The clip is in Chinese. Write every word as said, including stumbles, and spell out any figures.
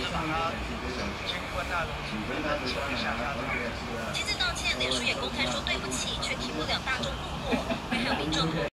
把他经关大楼人情给下下场。 接着道歉，脸书也公开说对不起，却停不了大众怒火，因为还有民众。